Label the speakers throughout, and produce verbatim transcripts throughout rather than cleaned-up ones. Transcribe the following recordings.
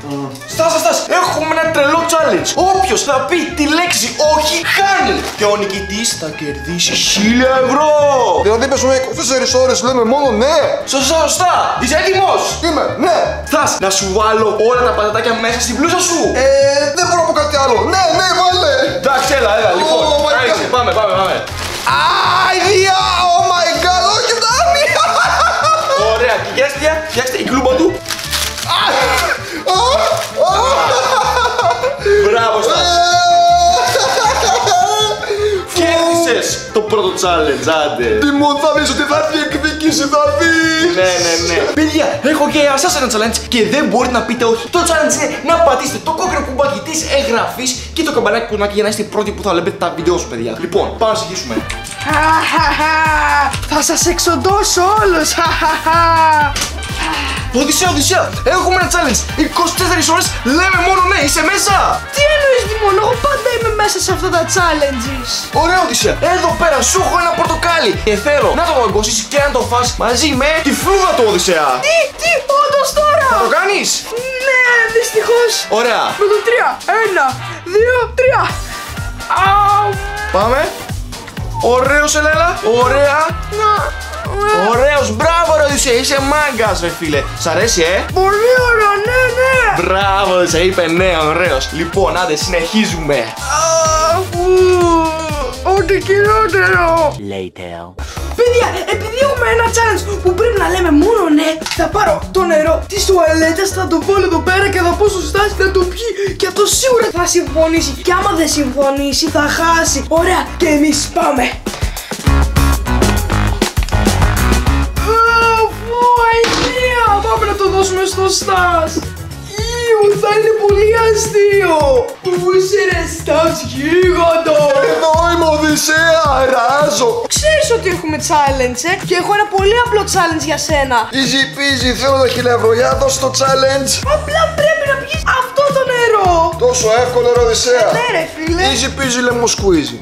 Speaker 1: Στάσα, στάσα! Έχουμε ένα τρελό challenge. Όποιος θα πει τη λέξη όχι, χάνει. Και ο νικητής θα κερδίσει χίλια ευρώ.
Speaker 2: Δηλαδή πέσουμε είκοσι τέσσερις ώρες, λέμε μόνο ναι.
Speaker 1: Σωστά, σωστά. Είσαι έτοιμος?
Speaker 2: Είμαι, ναι.
Speaker 1: Θας να σου βάλω όλα τα πατατάκια μέσα στην μπλούζα σου?
Speaker 2: Ε, δεν μπορώ να πω κάτι άλλο. Ναι, ναι, βάλε.
Speaker 1: Εντάξει, έλα, έλα, λοιπόν.
Speaker 2: Oh my
Speaker 1: Άρχισε,
Speaker 2: God.
Speaker 1: πάμε, πάμε, πάμε.
Speaker 2: Αιδία, oh my god, όχι φτάνει.
Speaker 1: Ωραία, και πιάστε, πιάστε η κλούμπα του. Μπράβο σας. Κέρδισες το πρώτο challenge, άντε.
Speaker 2: Τιμόν, θα δεις ότι θα διεκδικήσει, θα δεις.
Speaker 1: Ναι, ναι, ναι. Παιδιά, έχω και εσάς ένα challenge και δεν μπορείτε να πείτε όχι. Το challenge είναι να πατήσετε το κόκκινο κουμπάκι της εγγραφής και το καμπανάκι κουμπάκι για να είστε οι πρώτοι που θα βλέπετε τα βίντεο σου, παιδιά. Λοιπόν, πάμε να συνεχίσουμε.
Speaker 3: Θα σας εξοντώσω όλους.
Speaker 1: Οδυσσέα, Οδυσσέα, έχουμε ένα challenge. είκοσι τέσσερις ώρες λέμε μόνο ναι, είσαι μέσα.
Speaker 3: Τι εννοείς, Δημόν, εγώ πάντα είμαι μέσα σε αυτά τα challenges.
Speaker 1: Ωραία, Οδυσσέα, εδώ πέρα σου έχω ένα πορτοκάλι και θέλω να το δαγκώσεις και να το φας μαζί με τη φλούδα του, Οδυσσέα.
Speaker 3: Τι, τι, όντως τώρα.
Speaker 1: Θα το κάνεις?
Speaker 3: Ναι, δυστυχώς.
Speaker 1: Ωραία.
Speaker 3: Με το τρία, ένα, δύο, τρία. Αου.
Speaker 1: Πάμε. Ωραίος, Ελέλα. Ωραία. Ωραίος, μπράβο ρε Οδυσσέα, είσαι μάγκας ρε φίλε. Σ' αρέσει, ε?
Speaker 3: Πολύ ωραία, ναι, ναι.
Speaker 1: Μπράβο, Οδυσσέα, είπε ναι, ωραίος. Λοιπόν, άντε, συνεχίζουμε.
Speaker 3: Ό,τι χειρότερο.
Speaker 4: Later.
Speaker 3: Παιδιά, επειδή έχουμε ένα challenge που πρέπει να λέμε μόνο ναι, θα πάρω το νερό της τουαλέτας, θα το βάλω εδώ πέρα και θα πω στο Στάση να το πιει και αυτό σίγουρα θα συμφωνήσει. Και άμα δεν συμφωνήσει θα χάσει. Ωραία, και εμείς πάμε. Πάμε να το δώσουμε στο Στας. Ιου, θα είναι πολύ αστείο. Πού είσαι ρε Στας, γίγαντο?
Speaker 2: Εδώ είμαι, Οδυσσέα, αράζω.
Speaker 3: Ξέρεις ότι έχουμε challenge, ε? Και έχω ένα πολύ απλό challenge για σένα.
Speaker 2: Easy peasy, θέλω τα χίλια ευρώ, για δώσ' το challenge.
Speaker 3: Απλά πρέπει να πιεις αυτό το νερό.
Speaker 2: Τόσο εύκολο ρε Οδυσσέα.
Speaker 3: Ναι ρε φίλε.
Speaker 2: Easy peasy, λέμε squeezy.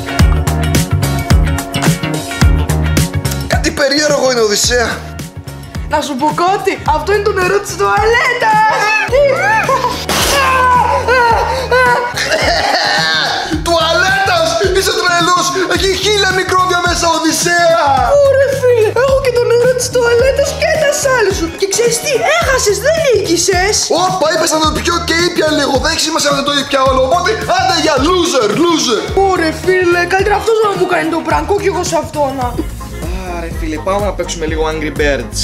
Speaker 2: Κάτι περίεργο είναι, Οδυσσέα.
Speaker 3: Να σου πω κάτι, αυτό είναι το νερό της τουαλέτας. Τι?
Speaker 2: Τουαλέτας! Είσαι τρελός! Έχει χίλια μικρόβια μέσα, Οδυσσέα!
Speaker 3: Ωραία φίλε, έχω και το νερό της τουαλέτας και τα σάλια σου. Και ξέρεις τι, έχασες, δεν νίκησες.
Speaker 2: Όπα, είπες να το πιω και ήπια λίγο. Δεν έχει σημασία να το ήπια όλο. Οπότε, άντε για loser, loser!
Speaker 3: Ωραία φίλε, καλύτερα αυτός να μου κάνει το πράγκο και εγώ σε αυτόνα.
Speaker 1: Άρε φίλε, πάμε να παίξουμε λίγο Angry Birds.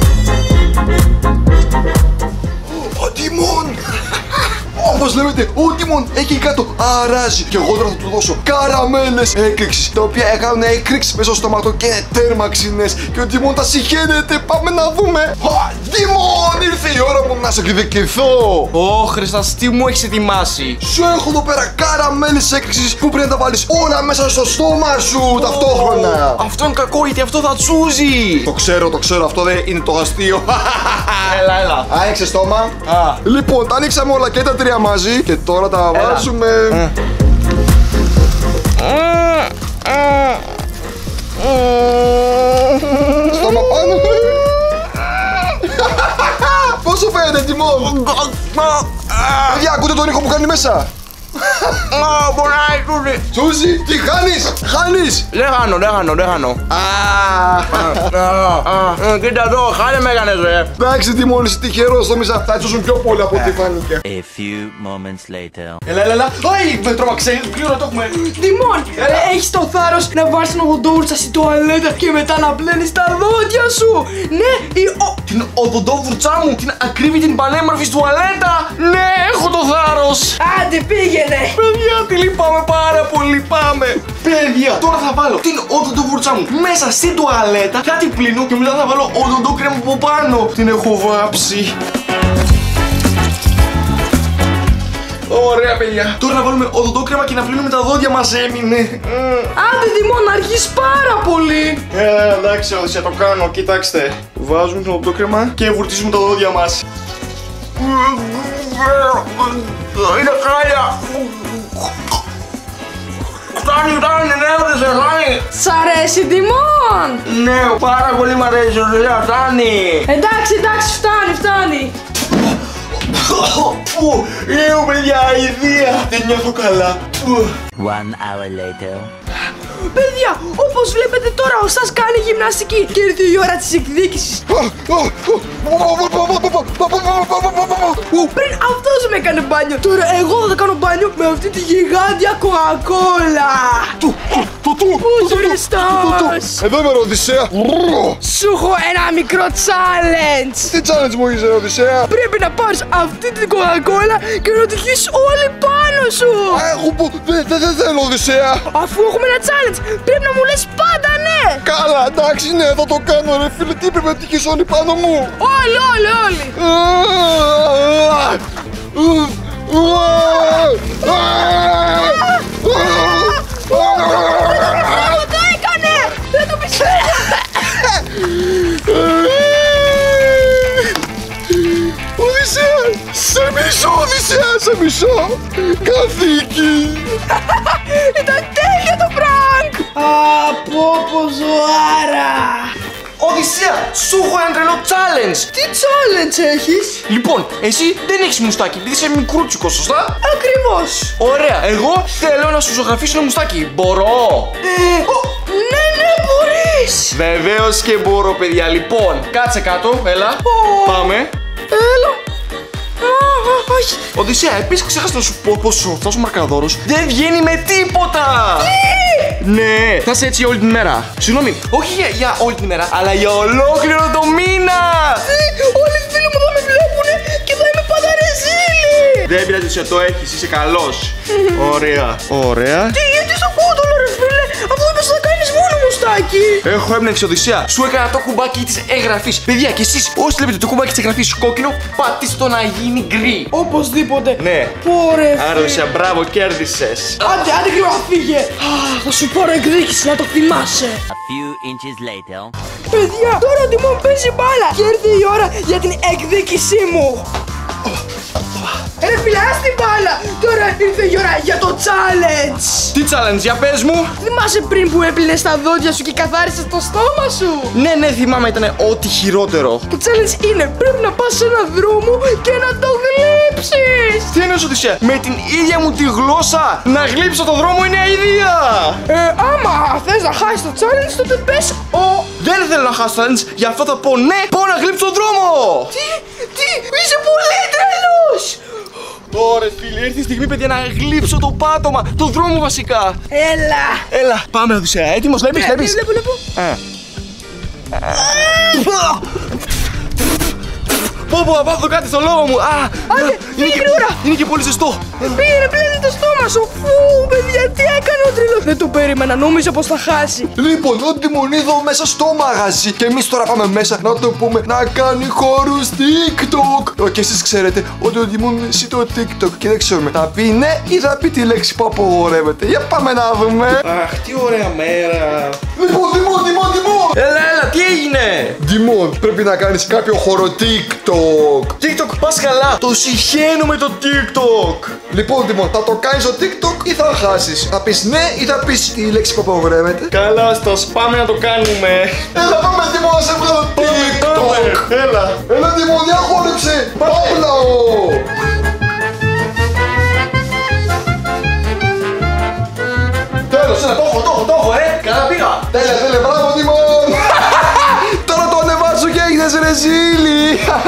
Speaker 2: Ο Τιμόν! Όπως λέτε, ο Τιμόν εκεί κάτω αράζει. Και εγώ τώρα θα του δώσω καραμέλες έκρηξης, τα οποία έκαναν έκρηξη μέσα στο στόματο και είναι τέρμα ξινές. Και ο Τιμόν τα συχαίνεται. Πάμε να δούμε. Α, Τιμόν, ήρθε η ώρα μου να σε εκδικηθώ.
Speaker 1: Ω, Χριστάς, τι μου έχεις ετοιμάσει?
Speaker 2: Σου έχω εδώ πέρα καραμέλες έκρηξης που πρέπει να τα βάλεις όλα μέσα στο στόμα σου ταυτόχρονα.
Speaker 1: Αυτό είναι κακό γιατί αυτό θα τσούζει.
Speaker 2: Το ξέρω, το ξέρω, αυτό δεν είναι το αστείο.
Speaker 1: Έλα, έλα.
Speaker 2: Άνοιξε στόμα.
Speaker 1: Α.
Speaker 2: Λοιπόν, τα ανοίξαμε όλα και τα τρία μαζί. Και τώρα τα
Speaker 1: Έλα.
Speaker 2: βάζουμε. Στόμα πάνω. Πόσο φαίνεται, Τιμόν? Παιδιά, ακούτε τον ήχο που κάνει μέσα?
Speaker 1: Α, μποράει, τσούζει.
Speaker 2: Τσούζι, τι χάνεις? Χάνεις.
Speaker 1: Δεν χάνω, δεν χάνω, δεν χάνω. Κοίτα εδώ, χάνε με έκανες ρε.
Speaker 2: Εντάξει, Τιμόν, είσαι τυχερός. Νόμιζα θα τσούζουν πιο πολύ από ό,τι φάνηκε.
Speaker 4: A few moments later.
Speaker 1: Έλα, έλα, έλα. Όχι, με τρόμαξε, γρήγορα το έχουμε.
Speaker 3: Δημόν, έχεις το θάρρος να βάλεις την οδοντόβουρτσα στην τουαλέτα και μετά να πλένεις τα δόντια σου. Ναι, η ο...
Speaker 1: Την οδοντόβουρτσά μου, την ακρίβη, την πανέμορφη τουαλέτα. Ναι, έχω το θάρρος.
Speaker 3: Άντε πήγαινε.
Speaker 1: Παιδιά, τι λυπάμαι πάρα πολύ, πάμε. Παιδιά, τώρα θα βάλω την οδοντόβουρτσά μου μέσα στην τουαλέτα, θα την πλύνω και μετά θα βάλω οδοντόκρεμα από πάνω. Την έχω βάψει. Ωραία, παιδιά. Τώρα να βάλουμε οδοντόκρεμα και να πλύνουμε τα δόντια μας έμεινε.
Speaker 3: Άντε Δημόν, αργείς πάρα πολύ.
Speaker 1: Ε, εντάξει, Οδυσσέα, το κάνω. Κοιτάξτε. Βάζουμε το οδοντόκρεμα και βουρτίζουμε τα δόντια μας. Είναι χάλια. Φτάνει, φτάνει, ναι, Οδυσσέα, φτάνει.
Speaker 3: Σ' αρέσει Δημόν?
Speaker 1: Ναι, πάρα πολύ μ' αρέσει, Οδυσσέα, φτάνει.
Speaker 3: Εντάξει, εντάξει, φτάνει, φτάνει.
Speaker 1: Λέω παιδιά, ιδέα. Δεν νιώθω καλά.
Speaker 4: One hour later.
Speaker 3: Παιδιά, όπως βλέπετε τώρα ο Στας κάνει γυμναστική και ήρθε η ώρα της εκδίκησης. Πριν αυτός με έκανε μπάνιο, τώρα εγώ θα κάνω μπάνιο με αυτή τη γιγάντια κοκακόλα. Πώς ρε Στας?
Speaker 2: Εδώ είμαι, Οδυσσέα.
Speaker 3: Σου έχω ένα μικρό challenge.
Speaker 2: Τι challenge μου είσαι, Οδυσσέα?
Speaker 3: Πρέπει να πάρεις αυτή την κοκακόλα και να τη χύσεις όλη πάνω σου.
Speaker 2: Έχω που. Δεν θέλω, Οδυσσέα.
Speaker 3: Αφού έχουμε ένα challenge, πρέπει να μου λες πάντα ναι.
Speaker 2: Καλά, εντάξει, ναι, θα το κάνω, ρε φίλε. Τι πρέπει να τυχείς όλοι πάνω μου?
Speaker 3: Όλοι, όλοι, όλοι. Το έκανε! Δεν το πιστεύω!
Speaker 2: Οδυσσέα, σε μισώ, Οδυσσέα, σε μισώ. Καθήκη.
Speaker 3: Ήταν τέλειο το prank! Από πω ζωάρα!
Speaker 1: Οδυσσέα, σου έχω ένα τρελό challenge.
Speaker 3: Τι challenge έχεις?
Speaker 1: Λοιπόν, εσύ δεν έχεις μουστάκι, επειδή είσαι μικρούτσικο, σωστά?
Speaker 3: Ακριβώς!
Speaker 1: Ωραία, εγώ θέλω να σου ζωγραφίσω ένα μουστάκι. Μπορώ?
Speaker 3: Ε, ο, ναι, ναι, μπορείς!
Speaker 1: Βεβαίως και μπορώ, παιδιά. Λοιπόν, κάτσε κάτω, έλα.
Speaker 3: Ω.
Speaker 1: Πάμε.
Speaker 3: Έλα! Α, α, όχι!
Speaker 1: Οδυσσέα, επίσης ξέχασα να σου πω πως αυτός ο μαρκαδόρος δεν βγαίνει με τίποτα!
Speaker 3: Τι!
Speaker 1: Ναι, θα είσαι έτσι όλη την μέρα. Συγγνώμη, όχι για, για όλη την μέρα, αλλά για ολόκληρο το μήνα!
Speaker 3: Τι! Όλοι οι φίλοι μου θα με βλέπουνε και θα είμαι πάντα ρεζίλη!
Speaker 1: Δεν πειράζει, Οδυσσέα, το έχεις, είσαι καλός. Ωραία, ωραία.
Speaker 3: Τι, γιατί στο κόντολο ρε φίλε, αφού είπες θα κάνεις μόνο μουστάκι!
Speaker 1: Έχω έμπνευση, Οδυσσέα. Σου έκανα το κουμπάκι της εγγραφής. Παιδιά, και εσείς όσοι βλέπετε το κουμπάκι της εγγραφής κόκκινο, πατήστε το να γίνει γκρι.
Speaker 3: Οπωσδήποτε!
Speaker 1: Ναι.
Speaker 3: Πόρε!
Speaker 1: Άρα, Οδυσσέα, μπράβο, κέρδισες.
Speaker 3: Άντε, άντε γρήγορα φύγε! Α, θα σου πάρω εκδίκηση να το θυμάσαι!
Speaker 4: A few inches later.
Speaker 3: Παιδιά, τώρα ο Τιμών παίζει μπάλα και ήρθε η ώρα για την εκδίκησή μου! Ρε φίλε, ας την μπάλα! Τώρα ήρθε η ώρα για το challenge!
Speaker 1: Τι challenge, για πες μου.
Speaker 3: Θυμάσαι πριν που έπλυνες τα δόντια σου και καθάρισες το στόμα σου?
Speaker 1: Ναι, ναι, θυμάμαι, ήταν ό,τι χειρότερο.
Speaker 3: Το challenge είναι πρέπει να πας σε έναν δρόμο και να το γλύψεις!
Speaker 1: Τι εννοείς, Οδυσσέα? Με την ίδια μου τη γλώσσα να γλύψω το δρόμο είναι αηδία!
Speaker 3: Ε, άμα θες να χάσεις το challenge, τότε πες ο...
Speaker 1: Δεν θέλω να χάσω challenge, γι' αυτό θα πω ναι, πάω να γλύψω τον δρόμο!
Speaker 3: Τι, τι, είσαι πολύ τρελός!
Speaker 1: Ωραία, φίλε, ήρθε η στιγμή, παιδιά, να γλύψω το πάτωμα, το δρόμο βασικά.
Speaker 3: Έλα!
Speaker 1: Έλα, πάμε, Οδυσσέα, έτοιμος, βλέπεις,
Speaker 3: Ε,
Speaker 1: βλέπεις.
Speaker 3: Βλέπω, βλέπω.
Speaker 1: Πω, πω, θα πάθω κάτι στο λόγο μου. Α,
Speaker 3: Άντε,
Speaker 1: είναι και,
Speaker 3: γρήγορα.
Speaker 1: είναι και πολύ ζεστό.
Speaker 3: Πήρε, πλένει το στόμα σου. Φου, παιδιά, τι έκανε ο τρελός. Δεν το περίμενα, νόμιζα πως θα χάσει.
Speaker 2: Λοιπόν, ο Τιμονίδο μέσα στο μαγαζί. Και εμείς τώρα πάμε μέσα να το πούμε να κάνει χώρους TikTok. Ο, και εσείς ξέρετε ότι ο Τιμόν ζει το TikTok και δεν ξέρουμε. Θα πει ναι ή θα πει τη λέξη που απογορεύεται. Για πάμε να δούμε.
Speaker 1: Αχ, τι ωραία μέρα.
Speaker 2: Λοιπόν, Τιμόν, Τιμόν, Τιμόν.
Speaker 1: Έλα, έλα, τι έγινε.
Speaker 2: Τιμόν, πρέπει να κάνεις κάποιο χώρο TikTok.
Speaker 1: TikTok, πας καλά. Το συχαίνω με το TikTok.
Speaker 2: Λοιπόν, Τιμόν, θα το κάνεις στο TikTok ή θα χάσεις? Θα πεις ναι ή θα πεις τη λέξη που απογορεύεται?
Speaker 1: Καλά, Στας, πάμε να το κάνουμε.
Speaker 2: Έλα, πάμε, Τιμόν, να σε βγάλω TikTok.
Speaker 1: Έλα.
Speaker 2: Έλα, Τιμόν, διαχώρεψε. Παύλαο.
Speaker 1: Τέλος, έλα, το έχω, το έχω, το έχω, ε. Καλά πήγα.
Speaker 2: Τέλεια, τέλεια, μπράβο, Τιμόν. Τώρα το ανεβάζω και έγινες ρεζίλι.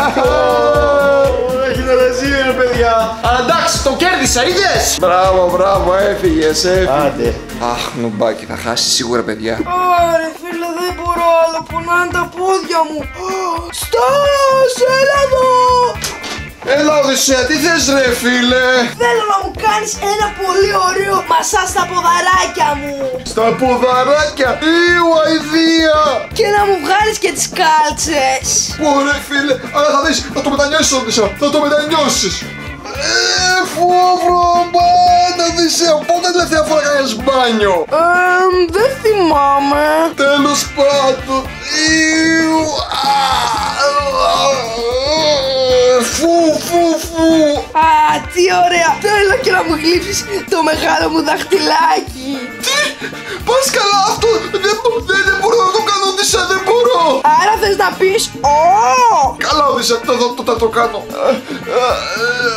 Speaker 1: Έγινε ρεζίλι, ρε παιδιά. Αλλά εντάξει, το κέρδισα, είδες.
Speaker 2: Μπράβο, μπράβο, έφυγες, έφυγες.
Speaker 1: Άντε.
Speaker 2: Αχ, νουμπάκι, θα χάσει σίγουρα, παιδιά.
Speaker 3: Άρε φίλε, δεν μπορώ άλλο, πονάνε τα πόδια μου. Στας, έλα εδώ.
Speaker 2: Έλα, Οδυσσέα, τι θες, ρε φίλε?
Speaker 3: Θέλω να μου κάνεις ένα πολύ ωραίο μασά στα ποδαράκια μου.
Speaker 2: Στα ποδαράκια, ήου, αηδία.
Speaker 3: Και να μου βγάλεις και τις κάλτσες.
Speaker 2: Ωραία, φίλε, αλλά θα δεις, θα το μετανιώσεις, Οδυσσέα, θα το μετανιώσεις. Ε, φόβρο, μπάντα, Οδυσσέα, πότε τελευταία φορά κάνεις μπάνιο?
Speaker 3: Εμ, δεν θυμάμαι.
Speaker 2: Τέλος πάντων, ήου, α, α, φου, φου, φου.
Speaker 3: Α, τι ωραία. Θέλω και να μου γλύψεις το μεγάλο μου δαχτυλάκι.
Speaker 2: Τι, πας καλά αυτό, δεν, δεν, δεν μπορώ να το κάνω, Οδυσσέα, δεν μπορώ.
Speaker 3: Άρα θες να πεις «Ω».
Speaker 2: Καλά, Οδυσσέα, το, το, το, το, το κάνω.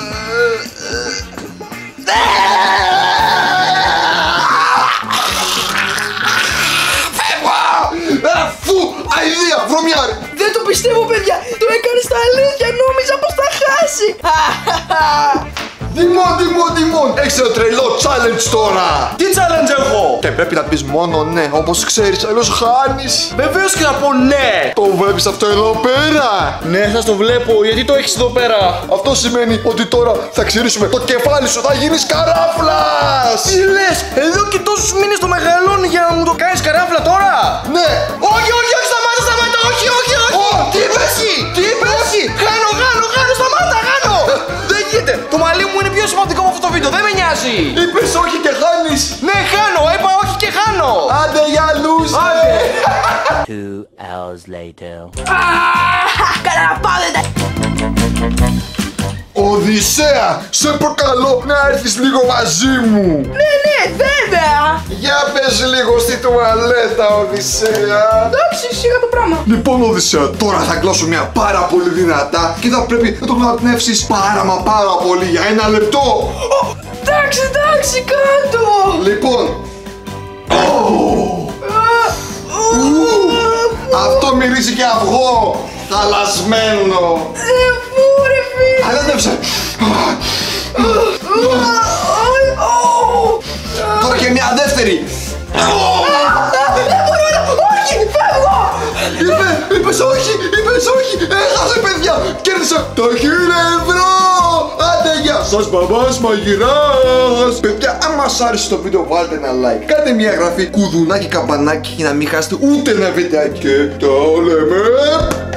Speaker 3: αρέσει.
Speaker 2: Τιμόν, τιμόν, τιμόν! Έχεις ένα τρελό challenge τώρα!
Speaker 1: Τι challenge έχω!
Speaker 2: Και πρέπει να πεις μόνο ναι, όπως ξέρεις, αλλιώς χάνεις!
Speaker 1: Βεβαίως και να πω ναι!
Speaker 2: Το βλέπεις αυτό εδώ πέρα!
Speaker 1: Ναι, θα το βλέπω, γιατί το έχεις εδώ πέρα?
Speaker 2: Αυτό σημαίνει ότι τώρα θα ξυρίσουμε το κεφάλι σου, θα γίνεις καράφλας!
Speaker 1: Τι λες, εδώ και τόσους μήνες το μεγαλώνει για να μου το κάνεις καράφλα τώρα!
Speaker 2: Ναι!
Speaker 1: Όχι, όχι, όχι, σταμάτα, σταμάτα, όχι, όχι, όχι!
Speaker 2: Ω, τι είπες?
Speaker 1: Όχι, τι είπες? Όχι, χάνω, χάνω, χάνω, σταμάτα, χάνω! Δεν γίνεται, το μαλλί μου είναι πιο σημαντικό από αυτό το βίντεο, δεν με νοιάζει!
Speaker 2: Είπες όχι και χάνεις!
Speaker 1: Ναι, χάνω, είπα όχι και χάνω!
Speaker 2: Άντε για loser!
Speaker 1: Άντε.
Speaker 4: Two hours later.
Speaker 3: Καραπάδετε.
Speaker 2: Οδυσσέα, σε προκαλώ να έρθεις λίγο μαζί μου!
Speaker 3: Ναι, ναι, βέβαια.
Speaker 2: Για πες λίγο στη τουαλέτα, Οδυσσέα!
Speaker 3: Εντάξει, σιγά το πράγμα.
Speaker 2: Λοιπόν, Οδυσσέα, τώρα θα κλώσω μια πάρα πολύ δυνατά και θα πρέπει να το αναπνεύσεις πάρα μα πάρα πολύ για ένα λεπτό!
Speaker 3: Εντάξει, εντάξει, κάτω.
Speaker 2: Λοιπόν, αυτό μυρίζει και αυγό! Θαλασμένο!
Speaker 3: Ε, φου, ρε φίλε.
Speaker 2: Αλέτευσε! Τώρα και μια δεύτερη!
Speaker 3: Δεν μπορώ να... Όχι, φεύγω.
Speaker 2: Είπε, είπες όχι, είπες όχι! Έχασε, παιδιά! Κέρδισα το χίλια ευρώ! Άντε, γεια σας, μπαμπάς μαγειράς! Παιδιά, αν μας άρεσε το βίντεο, βάλτε ένα like. Κάντε μια εγγραφή, κουδουνάκι, καμπανάκι για να μην χάσετε ούτε ένα βιντεάκι. Και τα λέμε!